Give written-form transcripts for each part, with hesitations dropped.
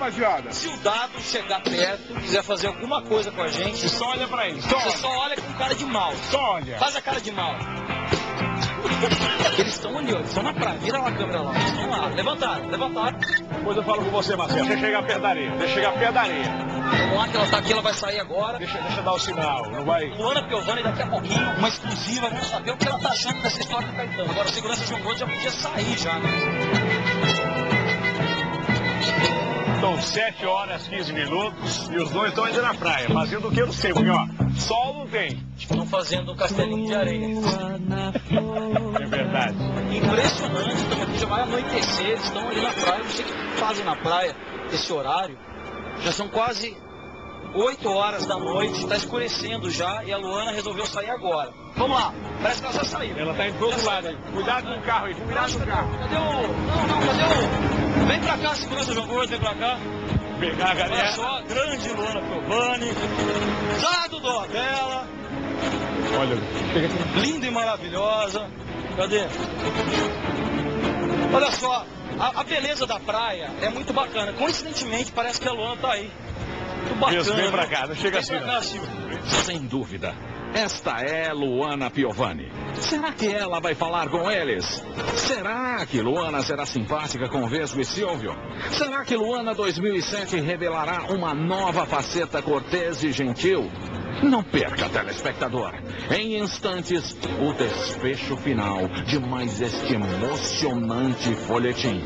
rapaziada. Se o Dado chegar perto, quiser fazer alguma coisa com a gente, Só olha pra ele. você só olha com cara de mal. Só olha. Faz a cara de mal. Eles estão ali, ó. Eles estão na praia. Vira lá a câmera lá. Eles estão lá. Levantaram, levantaram. Depois eu falo com você, Marcelo. Deixa chegar perto da areia. Deixa chegar perto da areia. Vamos lá que ela tá aqui, ela vai sair agora. Deixa dar o sinal. Não vai... Luana Piovani daqui a pouquinho, uma exclusiva. Vamos saber o que ela tá achando dessa história do Caetano. Agora a segurança jogou, já podia sair já, né? São 7 horas, 15 minutos e os dois estão ainda na praia, fazendo o que eu não sei, porque ó, sol não tem. Estão fazendo um castelinho de areia. É verdade. Impressionante, então aqui já vai anoitecer, eles estão ali na praia, não sei o que fazem na praia, esse horário. Já são quase 8 horas da noite, está escurecendo já e a Luana resolveu sair agora. Vamos lá, parece que ela já saiu. Ela tá indo pro outro lado aí. Cuidado com o carro aí, cuidado com o carro. Cadê o... Não, cadê o... Vem pra cá, segurança João Gordo, vem pra cá. Pegar a galera. Olha só, grande Luana Piovani, Dado Dolabella. Olha, pega aqui. Linda e maravilhosa. Cadê? Olha só, a beleza da praia é muito bacana. Coincidentemente, parece que a Luana tá aí. Muito bacana. Isso, vem pra cá, não chega assim. Vem pra cá, Silvio. Sem dúvida. Esta é Luana Piovani. Será que ela vai falar com eles? Será que Luana será simpática com Vesgo e Silvio? Será que Luana 2007 revelará uma nova faceta cortês e gentil? Não perca, telespectador. Em instantes, o desfecho final de mais este emocionante folhetim.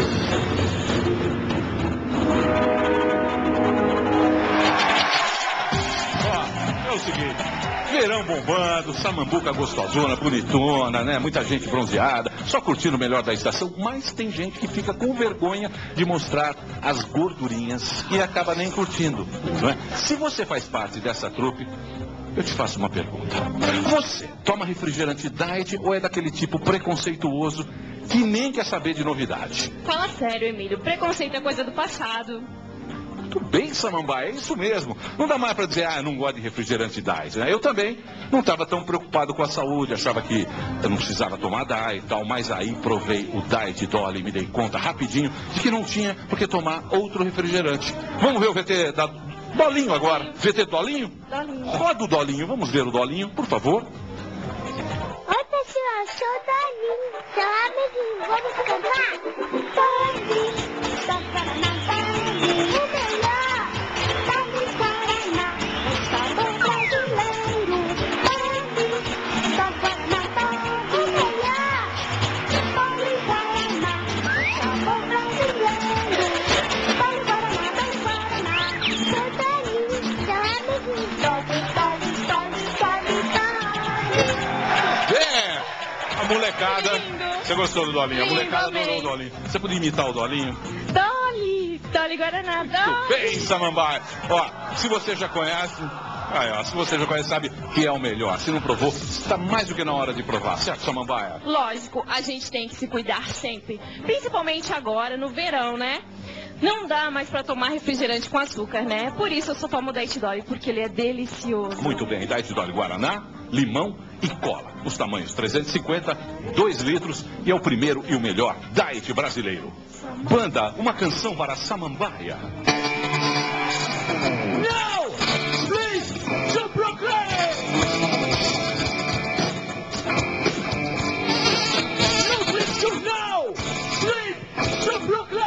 Ó, é o seguinte. Verão bombando, Samambuca gostosona, bonitona, né? Muita gente bronzeada, só curtindo o melhor da estação, mas tem gente que fica com vergonha de mostrar as gordurinhas e acaba nem curtindo, não é? Se você faz parte dessa trupe, eu te faço uma pergunta. Você toma refrigerante diet ou é daquele tipo preconceituoso que nem quer saber de novidade? Fala sério, Emílio. Preconceito é coisa do passado. Tudo bem, Samambaia, é isso mesmo. Não dá mais para dizer, eu não gosto de refrigerante diet, né? Eu também não estava tão preocupado com a saúde, achava que eu não precisava tomar diet e tal, mas aí provei o Diet Dolly e me dei conta rapidinho de que não tinha por que tomar outro refrigerante. Vamos ver o VT da Dolinho agora. VT Dolinho? Dolinho. Roda o Dolinho, vamos ver o Dolinho, por favor. Oi, pessoal, sou o Dolinho, seu amiguinho, vamos cantar? Dolinho, do Paraná, Dolinho, o melhor. Dolinho, Paraná, o sabor brasileiro. Dolinho, do Paraná, Dolinho, o melhor. Dolinho, Paraná, o sabor brasileiro. Dolinho, Paraná, sou Dolinho, seu amiguinho. Dolinho, A molecada. Você gostou do Dolinho? A Lindo, molecada amei. adorou o Dolinho. Você podia imitar o Dolinho? Dolly Guaraná, Dolly. Bem, Samambaia. Ó, se você já conhece, se você já conhece, sabe que é o melhor. Se não provou, está mais do que na hora de provar, certo, Samambaia? Lógico, a gente tem que se cuidar sempre. Principalmente agora, no verão, né? Não dá mais pra tomar refrigerante com açúcar, né? Por isso eu só tomo Diet Dolly, porque ele é delicioso. Muito bem, Diet Dolly Guaraná, limão e cola. Os tamanhos 350, 2 litros e é o primeiro e o melhor Diet brasileiro. Banda, uma canção para Samambaia. No! Please, to Brooklyn! No, please, to no! Please, to Brooklyn!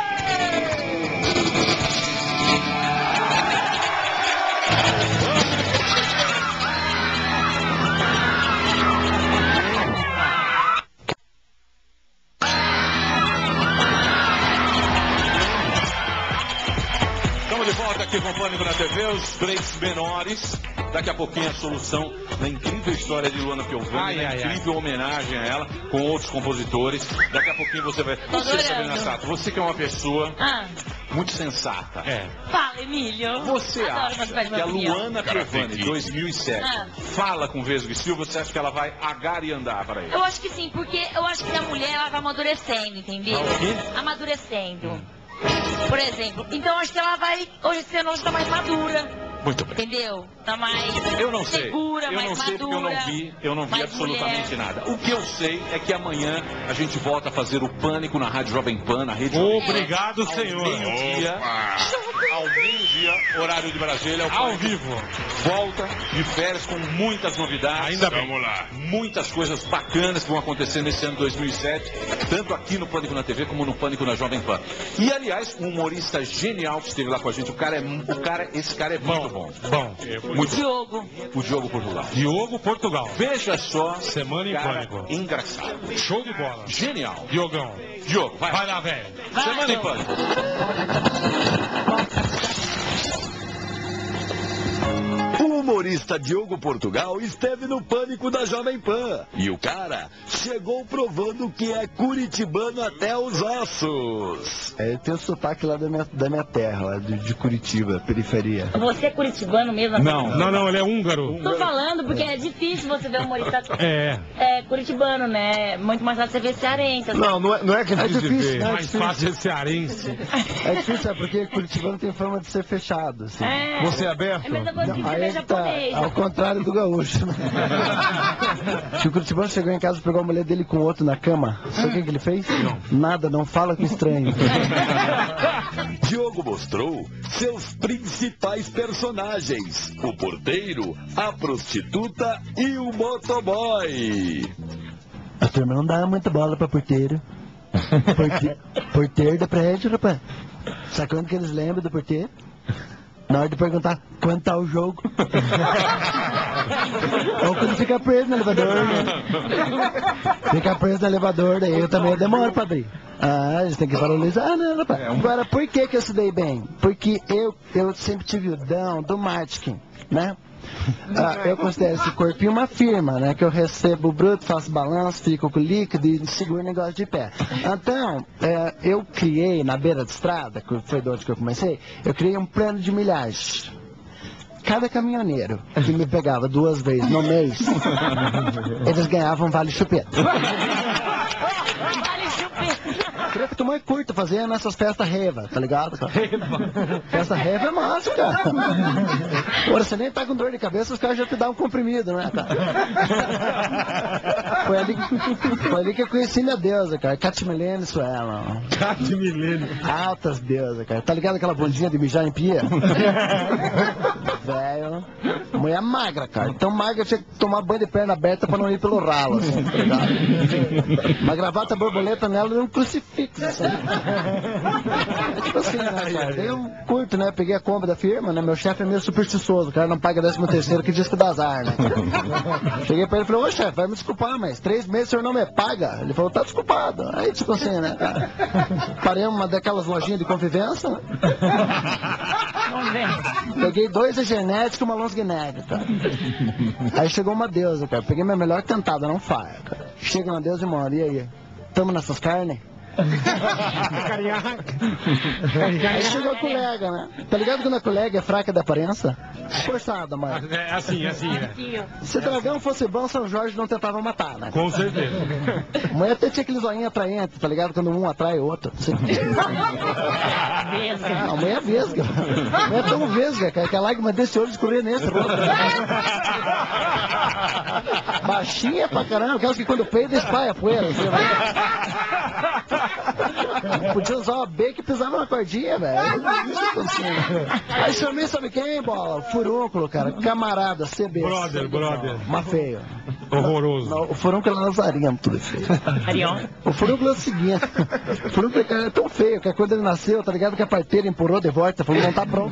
Estamos de volta aqui com o Pânico na TV, os breaks menores. Daqui a pouquinho a solução da incrível história de Luana Piovani, incrível homenagem a ela, com outros compositores. Daqui a pouquinho você vai... Você, Sabrina Sato, você que é uma pessoa muito sensata. Fala, Emílio. Você Adoro acha umas que a opinião. Luana Piovani, 2007, fala com Vesgo e Silva, você acha que ela vai agar e andar para ele? Eu acho que sim, porque eu acho que a mulher ela vai amadurecendo, entendeu? O quê? Amadurecendo. Por exemplo. Então eu acho que ela vai, hoje sendo hoje tá mais madura. Muito bem. Entendeu? Tá mais Eu não sei. segura, Eu mais não sei porque eu não vi mais absolutamente mulher. nada. O que eu sei é que amanhã a gente volta a fazer o Pânico na Rádio Jovem Pan, na rede Obrigado, ao senhor. meio-dia. horário de Brasília. Ao vivo. Volta de férias com muitas novidades. Ainda bem. Vamos lá. Muitas coisas bacanas que vão acontecer nesse ano 2007, tanto aqui no Pânico na TV como no Pânico na Jovem Pan. E, aliás, um humorista genial que esteve lá com a gente. Esse cara é muito bom. Muito Diogo. O Diogo Portugal. Diogo Portugal. Veja só. Semana em cara Pânico. Engraçado. Show de bola. Genial. Diogão. Diogo, vai. Vai lá, velho. Semana em Pânico. O humorista Diogo Portugal esteve no Pânico da Jovem Pan. E o cara chegou provando que é curitibano até os ossos. Eu tenho sotaque lá da minha terra, lá de Curitiba, periferia. Você é curitibano mesmo? Não, ele é húngaro. Tô falando porque é difícil você ver um humorista É. curitibano, né? Muito mais fácil você ver cearense. Não é que é difícil, É mais fácil ser cearense. É difícil, é porque Curitibano tem fama de ser fechado, assim. É. Você é aberto? É a mesma coisa que Aí você é é que tá, japonês. ao contrário do gaúcho. Que o Curitibano chegou em casa e pegou a mulher dele com outro na cama. Sabe o que ele fez? Nada, não fala com estranho. Diogo mostrou seus principais personagens: o porteiro, a prostituta e o motoboy. A turma não dá muita bola pra porteiro. Porteiro da prédio, rapaz. Sabe quando que eles lembram do porteiro? Na hora de perguntar quanto tá o jogo. Ou quando fica preso no elevador, né? Fica preso no elevador, daí eu também demoro pra abrir. Ah, eles têm que valorizar, né, rapaz? Agora, por que eu estudei bem? Porque eu sempre tive o dom do marketing, né? Eu considero esse corpinho uma firma, né? Que eu recebo o bruto, faço balanço, fico com o líquido e seguro o negócio de pé. Então, eu criei na beira de estrada, que foi de onde que eu comecei, eu criei um plano de milhagem. Cada caminhoneiro que me pegava 2 vezes no mês, eles ganhavam vale chupeta. Queria que tu mais curta fazendo essas festas reva, tá ligado? Festa reva é massa, cara. Agora você nem tá com dor de cabeça, os caras já te dão um comprimido, né, cara? Foi ali que eu conheci minha deusa, cara. Catimilene Suela. Catimilene. Altas deusas, cara. Tá ligado aquela bundinha de mijar em pia? Velho. Mulher magra, cara. Então magra tinha que tomar banho de perna aberta pra não ir pelo ralo, assim, tá ligado? Uma gravata borboleta nela e um crucifixo, assim. É tipo assim, né, cara? Eu curto, né? Peguei a Kombi da firma, né? Meu chefe é meio supersticioso, o cara não paga 13º que diz que dá azar, né? Cheguei pra ele e falei, ô chefe, vai me desculpar, mas 3 meses o senhor não me paga? Ele falou, tá desculpado. Aí tipo assim, né, cara? Parei uma daquelas lojinhas de convivência, né? Peguei 2 genéticos e uma lons guinéria, cara. Aí chegou uma deusa, cara. Peguei minha melhor cantada, não falha, cara. Chega uma deusa e mora, e aí? Tamo nessas carnes? Aí chegou a colega, né? Tá ligado quando a colega é fraca da aparência? Forçada, mano. É assim, é. Se dragão fosse bom, São Jorge não tentava matar, né? Com certeza. A mulher até tinha aquele zoinho atraente, tá ligado? Quando um atrai o outro. Assim. A mulher é vesga. A mulher é tão vesga, cara, que a lágrima desse olho escorria nesse outro. Baixinha pra caramba, aquelas que quando peida espalha a poeira. Assim, né? Podia usar uma B que pisava na cordinha, velho. Aí chamei, sabe quem, bola? Furúnculo, cara. Camarada, CB. Brother. Mas feio. Horroroso. Não, o furúnculo é lazarento, tudo feio. O furúnculo é o seguinte. O furúnculo é tão feio que quando ele nasceu, tá ligado que a parteira empurrou de volta, falou, não tá pronto.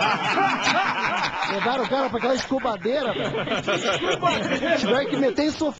Levaram o cara pra aquela escubadeira, velho. Tiveram que meter em sofá.